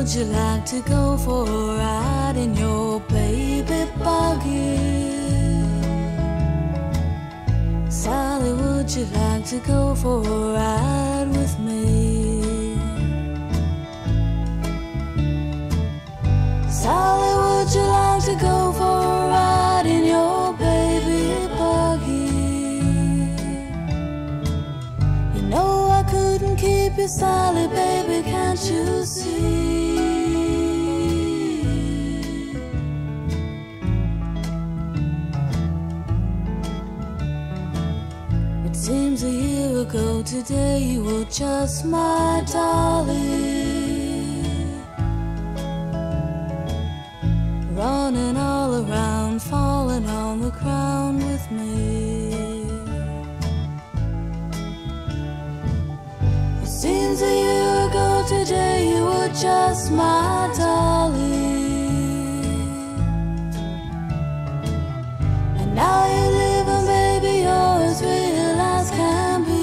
would you like to go for a ride in your baby buggy? Sally, would you like to go for a ride with me? Sally, would you like to go for a ride in your baby buggy? You know I couldn't keep you, Sally, baby, can't you see? It seems a year ago today you were just my dolly, running all around, falling on the ground with me. It seems a year ago today you were just my dolly, and now you're living, baby, you're as real as can be.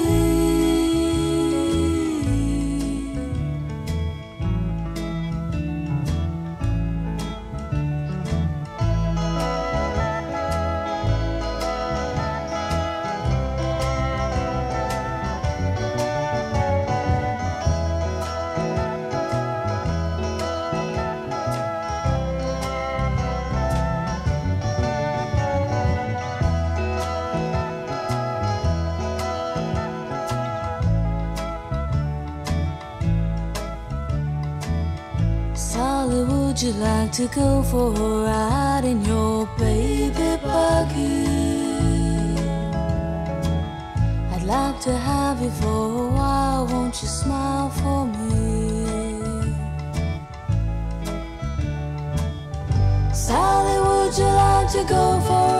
Sally, would you like to go for a ride in your baby buggy? I'd like to have you for a while, won't you smile for me? Sally, would you like to go for